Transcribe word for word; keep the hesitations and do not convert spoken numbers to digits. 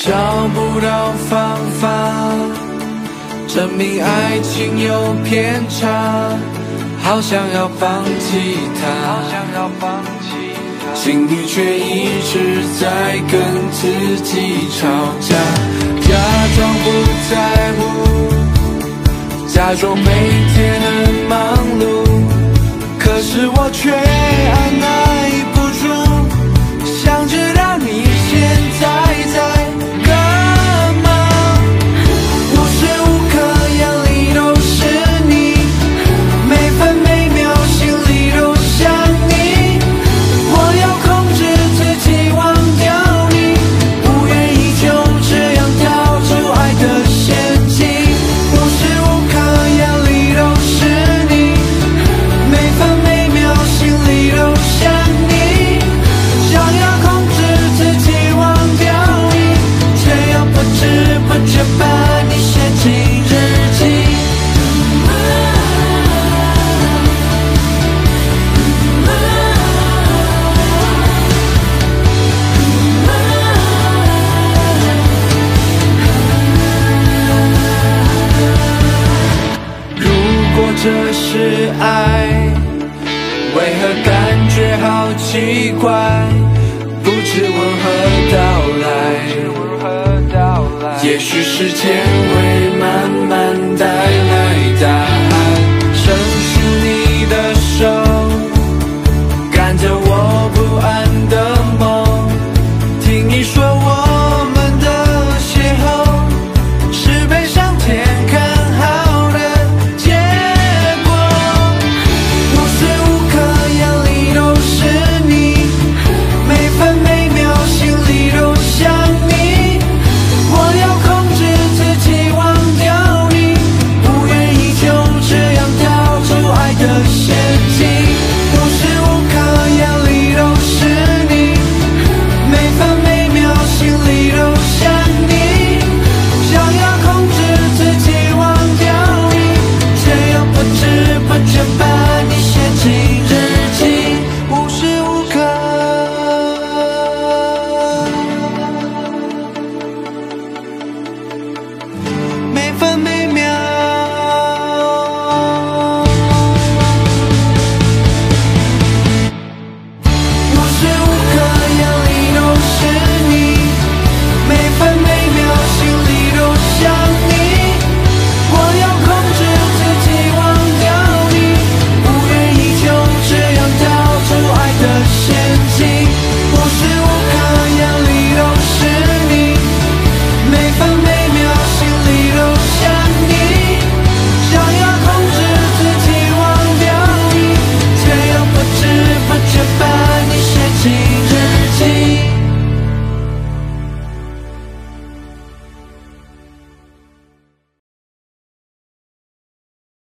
找不到方法证明爱情有偏差，好想要放弃它，心里却一直在跟自己吵架，假装不在乎，假装每天很忙碌，可是我却按耐不住，想知道你现在在干嘛，无时无刻眼里都是你，每分每秒心里都想你，我要控制自己忘掉你，不愿意就这样跳出爱的陷阱，无时无刻眼里都是你，每分每秒心里都想你，想要控制自己忘掉你，却又不知不觉把你写进日记。如果这是爱，为何感觉好奇怪，不知为何到来，也许时间会慢慢带